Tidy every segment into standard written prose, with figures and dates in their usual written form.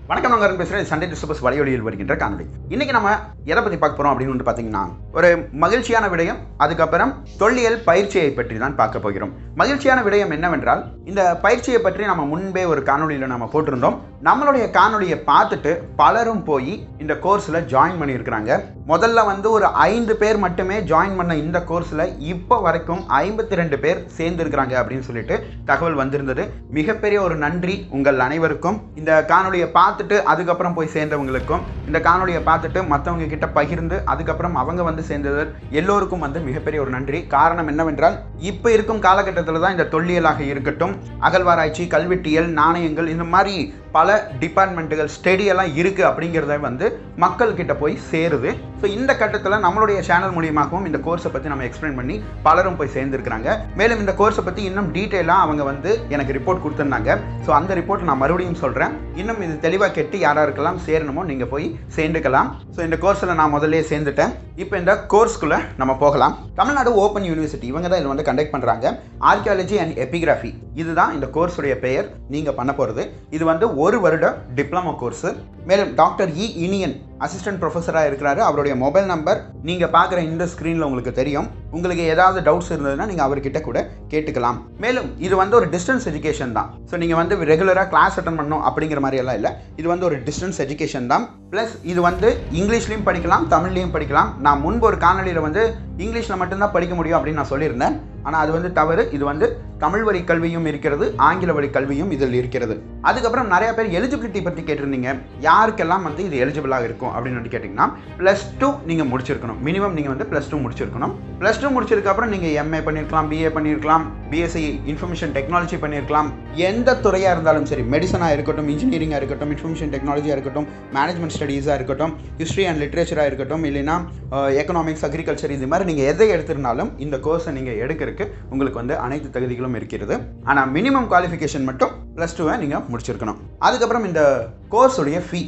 வணக்கம், நான் பேசுகிறேன். SundayDisturbers வலையொலியில் வருகின்ற காணொலி. இன்னைக்கு நம்ம எதை பற்றி பார்க்க போகிறோம் அப்படின்னு பார்த்தீங்கன்னா, ஒரு மகிழ்ச்சியான விடயம், அதுக்கப்புறம் தொல்லியல் பயிற்சியை பற்றி தான் பார்க்க போகிறோம். மகிழ்ச்சியான விடயம் என்னவென்றால், இந்த பயிற்சியை பற்றி நம்ம முன்பே ஒரு காணொலியில் நம்ம போட்டிருந்தோம். நம்மளுடைய காணொலியை பார்த்துட்டு பலரும் போய் இந்த கோர்ஸில் ஜாயின் பண்ணியிருக்கிறாங்க. முதல்ல ஒரு 5 பேர் மட்டுமே ஜாயின் பண்ண இந்த கோர்ஸில் இப்போ வரைக்கும் 52 பேர் சேர்ந்துருக்கிறாங்க அப்படின்னு சொல்லிட்டு தகவல் வந்திருந்தது. மிகப்பெரிய ஒரு நன்றி உங்கள் அனைவருக்கும். இந்த காணொலியை பார்த்துட்டு அதுக்கப்புறம் போய் சேர்ந்தவங்களுக்கும், இந்த காணொலியை பார்த்துட்டு மற்றவங்க கிட்ட பகிர்ந்து அதுக்கப்புறம் அவங்க சேர்ந்தது எல்லோருக்கும் மிகப்பெரிய ஒரு நன்றி. காரணம் என்னவென்றால், இப்போ இருக்கும் காலகட்டத்தில் தான் இந்த தொல்லியலாக இருக்கட்டும், அகழ்வாராய்ச்சி, கல்வெட்டியல், நாணயங்கள், இந்த மாதிரி பல டிபார்ட்மெண்ட்டுகள் ஸ்டடியெல்லாம் இருக்குது அப்படிங்கிறத மக்கள் கிட்ட போய் சேருது. ஸோ இந்த கட்டத்தில் நம்மளுடைய சேனல் மூலியமாகவும் இந்த கோர்ஸை பற்றி நம்ம எக்ஸ்பிளைன் பண்ணி பலரும் போய் சேர்ந்துருக்கிறாங்க. மேலும் இந்த கோர்ஸை பற்றி இன்னும் டீட்டெயிலாக அவங்க எனக்கு ரிப்போர்ட் கொடுத்துருந்தாங்க. ஸோ அந்த ரிப்போர்ட் நான் மறுபடியும் சொல்கிறேன். இன்னும் இது தெளிவாக கேட்டு யாராருக்கெல்லாம் சேரணுமோ நீங்கள் போய் சேர்ந்துக்கலாம். ஸோ இந்த கோர்ஸில் நான் முதல்ல சேர்ந்துட்டேன். இப்போ இந்த கோர்ஸ்க்குள்ளே நம்ம போகலாம். தமிழ்நாடு ஓப்பன் யூனிவர்சிட்டி இவங்க தான் இதில் கண்டக்ட் பண்ணுறாங்க. ஆர்கியாலஜி அண்ட் எபிகிராஃபி இதுதான் இந்த கோர்ஸுடைய பெயர். நீங்கள் பண்ண போகிறது இது 1 வருட டிப்ளமோ கோர்ஸு. மேலும் டாக்டர் இனியன் அசிஸ்டன்ட் ப்ரொஃபஸராக இருக்கிறாரு. அவருடைய மொபைல் நம்பர் நீங்கள் பார்க்குற இந்த ஸ்க்ரீனில் உங்களுக்கு தெரியும். உங்களுக்கு ஏதாவது டவுட்ஸ் இருந்ததுன்னா நீங்கள் அவர்கிட்ட கூட கேட்டுக்கலாம். மேலும் இது ஒரு டிஸ்டன்ஸ் எஜுகேஷன் தான். ஸோ நீங்கள் ரெகுலராக கிளாஸ் அட்டன் பண்ணணும் அப்படிங்கிற மாதிரி எல்லாம் இல்லை. இது ஒரு டிஸ்டன்ஸ் எஜுகேஷன் தான். ப்ளஸ் இது இங்கிலீஷ்லையும் படிக்கலாம், தமிழ்லையும் படிக்கலாம். நான் முன்பு ஒரு காணொலியில் இங்கிலீஷில் மட்டும்தான் படிக்க முடியும் அப்படின்னு நான் சொல்லியிருந்தேன். ஆனால் அது தவறு. இது தமிழ் வழி கல்வியும் இருக்கிறது, ஆங்கில வழி கல்வியும் இதில் இருக்கிறது. அதுக்கப்புறம் நிறைய பேர் எலிஜிபிலிட்டி பற்றி கேட்டிருந்தீங்க. யாருக்கெல்லாம் இது எலிஜிபிளாக இருக்கும் அப்படின்னு கேட்டிங்கன்னா, +2 நீங்கள் முடிச்சிருக்கணும். மினிமம் நீங்கள் +2 முடிச்சிருக்கணும். +2 முடிச்சதுக்கப்புறம் நீங்கள் MA பண்ணியிருக்கலாம், BA பண்ணியிருக்கலாம், BSc இன்ஃபர்மேஷன் டெக்னாலஜி பண்ணியிருக்கலாம். எந்த துறையாக இருந்தாலும் சரி, மெடிசனாக இருக்கட்டும், இன்ஜினியரிங்காக இருக்கட்டும், இன்ஃபர்மேஷன் டெக்னாலஜியாக இருக்கட்டும், மேனேஜ்மெண்ட் ஸ்டடீஸாக இருக்கட்டும், ஹிஸ்ட்ரி அண்ட் லிட்ரேச்சராக இருக்கட்டும், இல்லைன்னா எக்கனாமிக்ஸ், அக்ரிகல்ச்சர், இது மாதிரி நீங்கள் எதை எடுத்திருந்தாலும் இந்த கோர்ஸை நீங்கள் எடுக்கிறதுக்கு உங்களுக்கு அனைத்து தகுதிகளும் இருக்கிறது. ஆனால் மினிமம் குவாலிஃபிகேஷன் மட்டும் +2 நீங்கள் முடிச்சிருக்கணும். அதுக்கப்புறம் இந்த கோர்ஸுடைய ஃபீ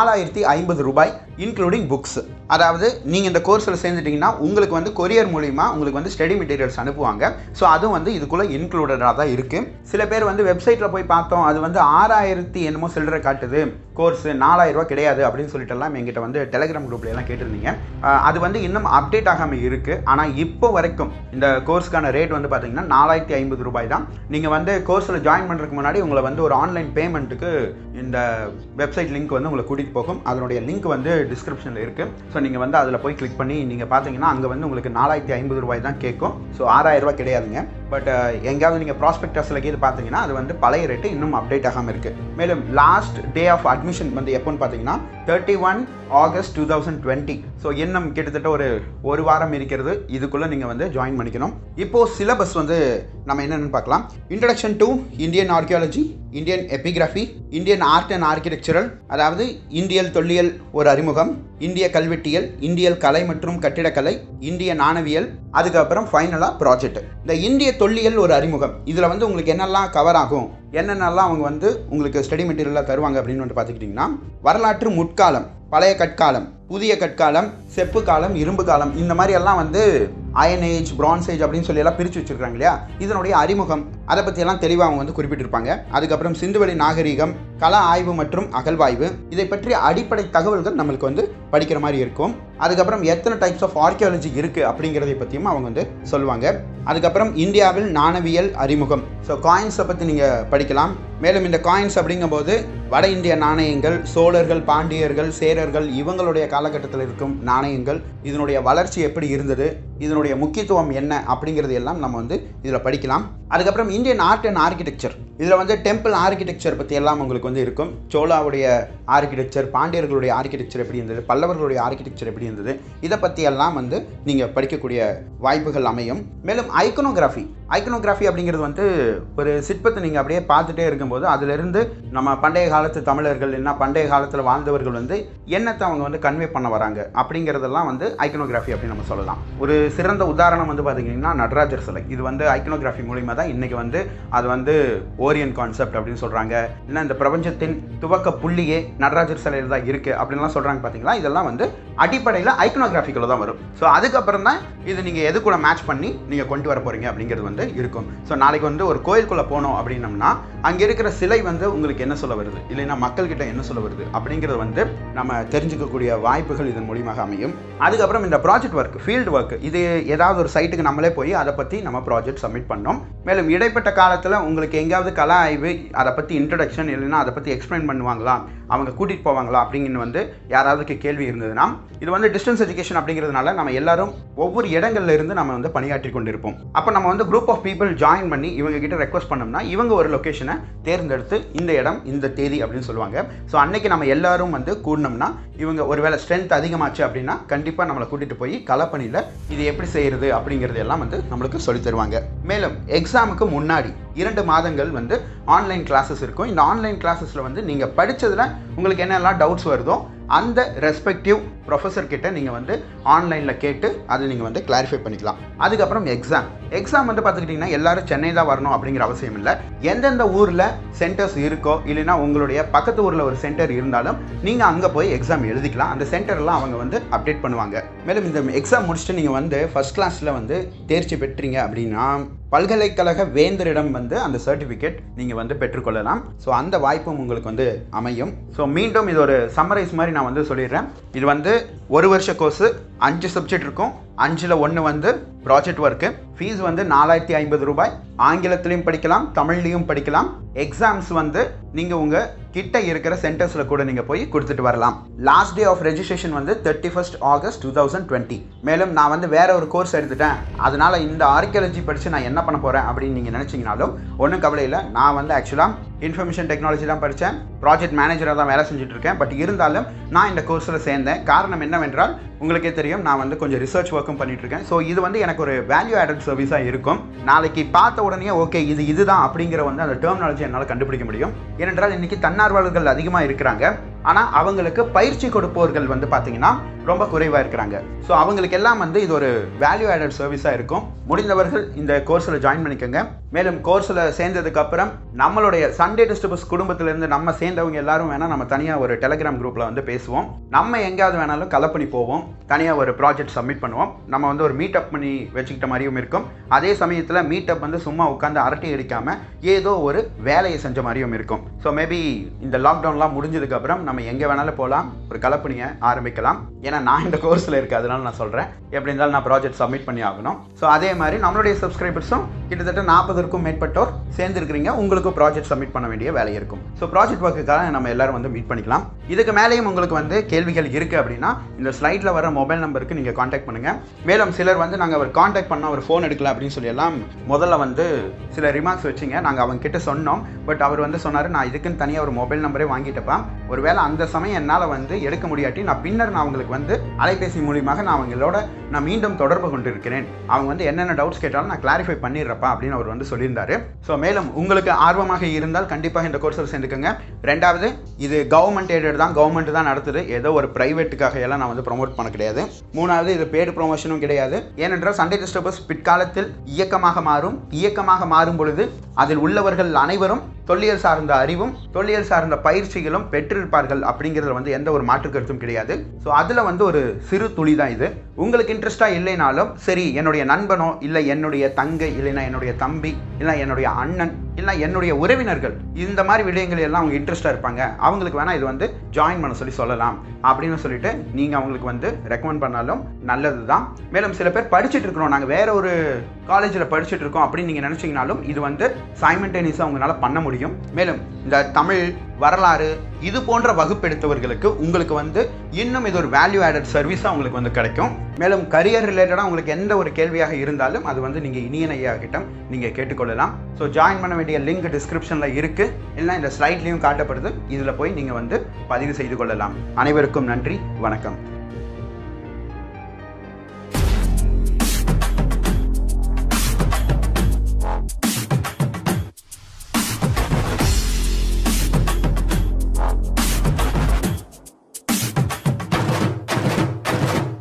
4050 ரூபாய் இன்க்ளூடிங் புக்ஸ். அதாவது நீங்கள் இந்த கோர்ஸில் சேர்ந்துட்டிங்கன்னா உங்களுக்கு கொரியர் மூலிமா உங்களுக்கு ஸ்டடி மெட்டீரியல்ஸ் அனுப்புவாங்க. ஸோ அதுவும் இதுக்குள்ளே இன்க்ளூடடாக தான் இருக்குது. சில பேர் வெப்சைட்டில் போய் பார்த்தோம், அது 6000 என்னமோ சில்லறை காட்டுது, கோர்ஸு 4000 ரூபா கிடையாது அப்படின்னு சொல்லிட்டுலாம் எங்கிட்ட டெலிகிராம் குரூப்ல எல்லாம் கேட்டிருந்தீங்க. அது இன்னும் அப்டேட் ஆகாமல் இருக்குது. ஆனால் இப்போ வரைக்கும் இந்த கோர்ஸ்க்கான ரேட் பார்த்தீங்கன்னா 4050 ரூபாய் தான். நீங்கள் கோர்ஸில் ஜாயின் பண்ணுறதுக்கு முன்னாடி உங்களை ஒரு ஆன்லைன் பேமெண்ட்டுக்கு இந்த வெப்சைட் லிங்க் உங்களை கூட்டிகிட்டு போகும். அதனுடைய லிங்க் டிஸ்கிரிப்ஷனில் இருக்குது. ஸோ நீங்கள் அதில் போய் கிளிக் பண்ணி நீங்கள் பார்த்தீங்கன்னா அங்கே உங்களுக்கு 4050 ரூபாய் தான் கேட்கும். ஸோ 6000 ரூபாய் கிடையாதுங்க. பட் எங்கேயாவது நீங்கள் ப்ராஸ்பெக்டஸில் கேது பார்த்தீங்கன்னா அது வாழைய ரேட்டு இன்னும் அப்டேட் ஆகாமல் இருக்குது. மேலும் லாஸ்ட் டே ஆஃப் அட்மிஷன் எப்போன்னு பார்த்தீங்கன்னா 31 ஆகஸ்ட் 2020. ஸோ இன்னும் கிட்டத்தட்ட ஒரு வாரம் இருக்கிறது. இதுக்குள்ளே நீங்கள் ஜாயின் பண்ணிக்கணும். இப்போது சிலபஸ் நம்ம என்னென்னு பார்க்கலாம். Introduction to Indian archaeology, Indian epigraphy, Indian art and architectural, அதாவது இந்தியல் தொல்லியல் ஒரு அறிமுகம், இந்திய கல்வெட்டியல், இந்தியல் கலை மற்றும் கட்டிடக்கலை, இந்திய நாணவியல், அதுக்கப்புறம் ஃபைனலாக ப்ராஜெக்ட். இந்த இந்திய தொல்லியல் ஒரு அறிமுகம் இதில் உங்களுக்கு என்னெல்லாம் கவர் ஆகும், என்னென்னலாம் அவங்க உங்களுக்கு ஸ்டடி மெட்டீரியலாக தருவாங்க அப்படின்னு பார்த்துக்கிட்டிங்கன்னா, வரலாற்று முற்காலம், பழைய கற்காலம், புதிய கற்காலம், செப்பு காலம், இரும்பு காலம், இந்த மாதிரி எல்லாம் அயன் ஏஜ், பிரான்ஸ் ஏஜ் அப்படின்னு சொல்லி எல்லாம் பிரித்து வச்சிருக்காங்க இல்லையா. இதனுடைய அறிமுகம் அதை பற்றியெல்லாம் தெளிவாக அவங்க குறிப்பிட்டிருப்பாங்க. அதுக்கப்புறம் சிந்துவெளி நாகரீகம், கள ஆய்வு மற்றும் அகழ்வாய்வு, இதை பற்றி அடிப்படை தகவல்கள் நம்மளுக்கு படிக்கிற மாதிரி இருக்கும். அதுக்கப்புறம் எத்தனை டைப்ஸ் ஆஃப் ஆர்கியாலஜி இருக்குது அப்படிங்கிறதை பற்றியும் அவங்க சொல்லுவாங்க. அதுக்கப்புறம் இந்தியாவில் நாணவியல் அறிமுகம். ஸோ காயின்ஸை பற்றி நீங்கள் படிக்கலாம். மேலும் இந்த காயின்ஸ் அப்படிங்கும்போது வட இந்திய நாணயங்கள், சோழர்கள், பாண்டியர்கள், சேரர்கள் இவங்களுடைய காலகட்டத்தில் இருக்கும் நாணயங்கள், இதனுடைய வளர்ச்சி எப்படி இருந்தது, இதனுடைய முக்கியத்துவம் என்ன அப்படிங்கிறது எல்லாம் நம்ம இதில் படிக்கலாம். அதுக்கப்புறம் இந்தியன் ஆர்ட் அண்ட் ஆர்கிடெக்சர், இதில் டெம்பிள் ஆர்கிடெக்சர் பற்றி எல்லாம் உங்களுக்கு இருக்கும். சோழாவுடைய ஆர்கிடெக்சர், பாண்டியர்களுடைய ஆர்கிடெக்சர் எப்படி இருந்தது, பல்லவர்களுடைய ஆர்கிடெக்சர் எப்படி இருந்தது, இதை பற்றி எல்லாம் நீங்கள் படிக்கக்கூடிய வாய்ப்புகள் அமையும். மேலும் ஐக்கனோகிராஃபி அப்படிங்கிறது ஒரு சிற்பத்தை நீங்கள் அப்படியே பார்த்துட்டே இருக்கும்போது அதிலிருந்து நம்ம பண்டைய காலத்து தமிழர்கள் என்ன பண்டைய காலத்தில் வாழ்ந்தவர்கள் என்னத்தை அவங்க கன்வே பண்ண வராங்க அப்படிங்கிறதெல்லாம் ஐக்கனோகிராஃபி அப்படின்னு நம்ம சொல்லலாம். ஒரு சிறந்த உதாரணம் பார்த்தீங்கன்னா நடராஜர் சிலை. இது ஐக்கனோகிராஃபி மூலிமா தான் இன்றைக்கி அது ஓரியன் கான்செப்ட் அப்படின்னு சொல்கிறாங்க. இல்லை இந்த பிரபஞ்சத்தின் துவக்க புள்ளியே நடராஜர் சிலையில் தான் இருக்குது அப்படின்லாம் சொல்கிறாங்க. பார்த்தீங்களா, இதெல்லாம் அடிப்படை அடிப்படையில் ஐக்கனோகிராஃபிக்கில் தான் வரும். ஸோ அதுக்கப்புறம் தான் இது நீங்கள் எது கூட மேட்ச் பண்ணி நீங்கள் கொண்டு வர போகிறீங்க அப்படிங்கிறது வந்து இருக்கும். ஸோ நாளைக்கு வந்து ஒரு கோயிலுக்குள்ளே போனோம் அப்படின்னம்னா அங்கே இருக்கிற சிலை வந்து உங்களுக்கு என்ன சொல்ல வருது, இல்லைன்னா மக்கள்கிட்ட என்ன சொல்ல வருது அப்படிங்கிறது வந்து நம்ம தெரிஞ்சுக்கக்கூடிய வாய்ப்புகள் இதன் மூலியமாக அமையும். அதுக்கப்புறம் இந்த ப்ராஜெக்ட் ஒர்க், ஃபீல்டு ஒர்க், இது ஏதாவது ஒரு சைட்டுக்கு நம்மளே போய் அதை பற்றி நம்ம ப்ராஜெக்ட் சப்மிட் பண்ணோம். மேலும் இடைப்பட்ட காலத்தில் உங்களுக்கு எங்கேயாவது கல ஆய்வு, அதை பற்றி இன்ட்ரடக்ஷன், இல்லைன்னா அதை பற்றி எக்ஸ்பிளைன் பண்ணுவாங்களா, அவங்க கூட்டிகிட்டு போவாங்களா அப்படிங்கின்னு வந்து யாராவதுக்கு கேள்வி இருந்ததுன்னா, இது வந்து டிஸ்டன்ஸ் எஜுகேஷன் அப்படிங்கிறதுனால நம்ம எல்லாரும் ஒவ்வொரு இடங்கள்ல இருந்து நம்ம வந்து பணியாற்றி கொண்டிருப்போம். அப்போ நம்ம வந்து குரூப் ஆஃப் பீப்புள் ஜாயின் பண்ணி இவங்க கிட்ட ரெக்வஸ்ட் பண்ணோம்னா இவங்க ஒரு லொக்கேஷனை தேர்ந்தெடுத்து இந்த இடம் இந்த தேதி அப்படின்னு சொல்லுவாங்க. ஸோ அன்னைக்கு நம்ம எல்லாரும் வந்து கூடணும்னா இவங்க ஒருவேளை ஸ்ட்ரென்த் அதிகமாச்சு அப்படின்னா கண்டிப்பாக நம்மளை கூட்டிகிட்டு போய் களப்பணியில் இது எப்படி செய்கிறது அப்படிங்கிறது எல்லாம் வந்து நம்மளுக்கு சொல்லி தருவாங்க. மேலும் எக்ஸாமுக்கு முன்னாடி 2 மாதங்கள் வந்து ஆன்லைன் கிளாஸஸ் இருக்கும். இந்த ஆன்லைன் கிளாஸஸில் வந்து நீங்கள் படித்ததில் உங்களுக்கு என்னெல்லாம் டவுட்ஸ் வருதோ அந்த ரெஸ்பெக்டிவ் ப்ரொஃபஸர் கிட்ட நீங்கள் வந்து ஆன்லைனில் கேட்டு அதை நீங்கள் வந்து கிளாரிஃபை பண்ணிக்கலாம். அதுக்கப்புறம் எக்ஸாம் வந்து பார்த்துக்கிட்டிங்கன்னா எல்லாரும் சென்னை தான் வரணும் அப்படிங்கிற அவசியம் இல்லை. எந்தெந்த ஊரில் சென்டர்ஸ் இருக்கோ, இல்லைன்னா உங்களுடைய பக்கத்து ஊரில் ஒரு சென்டர் இருந்தாலும் நீங்கள் அங்கே போய் எக்ஸாம் எழுதிக்கலாம். அந்த சென்டர்லாம் அவங்க வந்து அப்டேட் பண்ணுவாங்க. மேலும் இந்த எக்ஸாம் முடிச்சுட்டு நீங்கள் வந்து ஃபஸ்ட் கிளாஸில் வந்து தேர்ச்சி பெற்றீங்க அப்படின்னா பல்கலைக்கழக வேந்தரிடம் வந்து அந்த சர்டிஃபிகேட் நீங்கள் வந்து பெற்றுக்கொள்ளலாம். ஸோ அந்த வாய்ப்பும் உங்களுக்கு வந்து அமையும். ஸோ மீண்டும் இது ஒரு சம்மரைஸ் மாதிரி நான் வந்து சொல்லிடுறேன். இது வந்து 1 வருஷ கோர்ஸு, 5 சப்ஜெக்ட் இருக்கும். 5ல் 1 வந்து ப்ராஜெக்ட் ஒர்க்கு. ஃபீஸ் வந்து 4050 ரூபாய். ஆங்கிலத்திலையும் படிக்கலாம், தமிழ்லையும் படிக்கலாம். எக்ஸாம்ஸ் வந்து நீங்கள் உங்கள் கிட்ட இருக்கிற சென்டர்ஸில் கூட நீங்கள் போய் கொடுத்துட்டு வரலாம். லாஸ்ட் டே ஆஃப் ரெஜிஸ்ட்ரேஷன் வந்து 31 ஆகஸ்ட் 2020. மேலும் நான் வந்து வேற ஒரு கோர்ஸ் எடுத்துட்டேன், அதனால் இந்த ஆர்கியாலஜி படித்து நான் என்ன பண்ண போகிறேன் அப்படின்னு நீங்கள் நினச்சிங்கனாலும் ஒன்றும் கவலை இல்லை. நான் வந்து ஆக்சுவலாக இன்ஃபர்மேஷன் டெக்னாலஜி தான் படித்தேன், ப்ராஜெக்ட் மேனேஜராக தான் வேலை செஞ்சுட்டு இருக்கேன். பட் இருந்தாலும் நான் இந்த கோர்ஸில் சேர்ந்தேன். காரணம் என்னவென்றால் உங்களுக்கே தெரியும், நான் வந்து கொஞ்சம் ரிசர்ச் ஒர்க்கும் பண்ணிட்டு இருக்கேன். ஸோ இது வந்து எனக்கு ஒரு வேல்யூ ஆடட் சர்வீஸாக இருக்கும். நாளைக்கு பார்த்த உடனே ஓகே இதுதான் அப்படிங்கிற வந்து அந்த டெர்மினாலஜி என்னால் கண்டுபிடிக்க முடியும். ஏனென்றால் இன்னைக்கு தன்னார்வலர்கள் அதிகமாக இருக்கிறாங்க, ஆனால் அவங்களுக்கு பயிற்சி கொடுப்பவர்கள் வந்து பார்த்தீங்கன்னா ரொம்ப குறைவாக இருக்கிறாங்க. ஸோ அவங்களுக்கு எல்லாம் வந்து இது ஒரு வேல்யூ ஆடட் சர்வீஸாக இருக்கும். முடிந்தவர்கள் இந்த கோர்ஸில் ஜாயின் பண்ணிக்கோங்க. மேலும் கோர்ஸில் சேர்ந்ததுக்கப்புறம் நம்மளுடைய சண்டே டிஸ்டர்பர்ஸ் குடும்பத்திலேருந்து நம்ம சேர்ந்தவங்க எல்லாரும் வேணால் நம்ம தனியாக ஒரு டெலிகிராம் குரூப்பில் வந்து பேசுவோம். நம்ம எங்கேயாவது வேணாலும் கலப்பணி போவோம், தனியாக ஒரு ப்ராஜெக்ட் சப்மிட் பண்ணுவோம். நம்ம வந்து ஒரு மீட் அப் பண்ணி வச்சுக்கிட்ட மாதிரியும் இருக்கும். அதே சமயத்தில் மீட் அப் வந்து சும்மா உட்காந்து அரட்டை அடிக்காமல் ஏதோ ஒரு வேலையை செஞ்ச மாதிரியும் இருக்கும். ஸோ மேபி இந்த லாக்டவுன்லாம் முடிஞ்சதுக்கப்புறம் நம்ம எங்கே வேணாலும் போகலாம், ஒரு கலப்பணியை ஆரம்பிக்கலாம். ஏன்னா நான் இந்த கோர்ஸில் இருக்குது, அதனால நான் சொல்கிறேன். எப்படி இருந்தாலும் நான் ப்ராஜெக்ட் சப்மிட் பண்ணி ஆகணும். ஸோ அதே மாதிரி நம்மளுடைய சப்ஸ்கிரைபர்ஸும் கிட்டத்தட்ட 40க்கும் மேற்பட்டோர் சேர்ந்துருக்கிறீங்க. உங்களுக்கும் ப்ராஜெக்ட் சப்மிட் பண்ண வேண்டிய வேலை இருக்கும். ஸோ ப்ராஜெக்ட் ஒர்க்குக்காக நம்ம எல்லாரும் வந்து மீட் பண்ணிக்கலாம். இதுக்கு மேலேயும் உங்களுக்கு வந்து கேள்விகள் இருக்குது அப்படின்னா இந்த ஸ்லைடில் வர மொபைல் நம்பருக்கு நீங்கள் காண்டாக்ட் பண்ணுங்கள். மேலும் சிலர் வந்து நாங்கள் அவர் காண்டாக்ட் பண்ணால் அவர் ஃபோன் எடுக்கல அப்படின்னு சொல்லி எல்லாம் முதல்ல வந்து சில ரிமார்க்ஸ் வச்சிங்க. நாங்கள் அவங்க கிட்ட சொன்னோம். பட் அவர் வந்து சொன்னார், நான் இதுக்குன்னு தனியாக ஒரு மொபைல் நம்பரே வாங்கிட்டப்பா, ஒருவேளை அந்த சமயம் என்னால் வந்து எடுக்க முடியாட்டி பின்னர் நான் அவங்களுக்கு வந்து அலைபேசி மூலியமாக நான் அவங்களோட மீண்டும் தொடர்பு கொண்டு இருக்கிறேன். அவங்க வந்து என்னென்ன டவுட்ஸ் கேட்டாலும் நான் கிளாரிஃபை பண்ணிடுறப்பா அப்படின்னு அவர் வந்து சொல்லியிருந்தாரு. ஸோ மேலும் உங்களுக்கு ஆர்வமாக இருந்தால் கண்டிப்பாக இந்த கோர்ஸில் சேர்ந்துக்கோங்க. 2வது, இது கவர்மெண்ட் எய்டட் தான், கவர்மெண்ட் தான் நடத்துது, ஏதோ ஒரு பிரைவேட்டுக்காக எல்லாம் நான் வந்து ப்ரொமோட் பண்ண கிடையாது. 3வது, இது பெய்டு ப்ரொமோஷனும் கிடையாது. ஏனென்றால் சண்டே டிஸ்டர்பர்ஸ் பிற்காலத்தில் இயக்கமாக மாறும் பொழுது அதில் உள்ளவர்கள் அனைவரும் தொல்லியல் சார்ந்த அறிவும் தொல்லியல் சார்ந்த பயிற்சிகளும் பெற்றிருப்பார்கள் அப்படிங்கிறதுல வந்து எந்த ஒரு மாற்று கருத்தும் கிடையாது. ஸோ அதில் வந்து ஒரு சிறு துளி தான் இது. உங்களுக்கு இன்ட்ரெஸ்டாக இல்லைனாலும் சரி, என்னுடைய நண்பனோ இல்லை என்னுடைய தங்கை இல்லைன்னா என்னுடைய தம்பி இல்லை என்னுடைய அண்ணன் இல்லை என்னுடைய உறவினர்கள் இந்த மாதிரி விடயங்கள் எல்லாம் அவங்க இன்ட்ரெஸ்டாக இருப்பாங்க, அவங்களுக்கு வேணால் இது வந்து ஜாயின் பண்ண சொல்லலாம் அப்படின்னு சொல்லிட்டு நீங்கள் அவங்களுக்கு வந்து ரெக்கமெண்ட் பண்ணாலும் நல்லது தான். மேலும் சில பேர் படிச்சுட்டு இருக்கிறோம், நாங்கள் வேற ஒரு காலேஜில் படிச்சுட்டு இருக்கோம் அப்படின்னு நீங்கள் நினச்சிங்கனாலும் இது வந்து சைமல்டேனியஸாக அவங்களால பண்ண முடியும். மேலும் இந்த தமிழ் வரலாறு இது போன்ற வகுப்பெடுத்தவர்களுக்கு உங்களுக்கு வந்து இன்னும் இது ஒரு வேல்யூ ஆடட் சர்வீஸாக உங்களுக்கு வந்து கிடைக்கும். மேலும் கரியர் ரிலேட்டடாக உங்களுக்கு எந்த ஒரு கேள்வியாக இருந்தாலும் அது வந்து நீங்கள் இனியன் ஐயா கிட்ட நீங்கள் கேட்டுக்கொள்ளலாம். ஸோ ஜாயின் பண்ண வேண்டிய லிங்க் டிஸ்கிரிப்ஷனில் இருக்குது, இல்லைனா இந்த ஸ்லைட்லேயும் காட்டப்படுது. இதில் போய் நீங்கள் வந்து பதிவு செய்து கொள்ளலாம். அனைவருக்கும் நன்றி, வணக்கம்.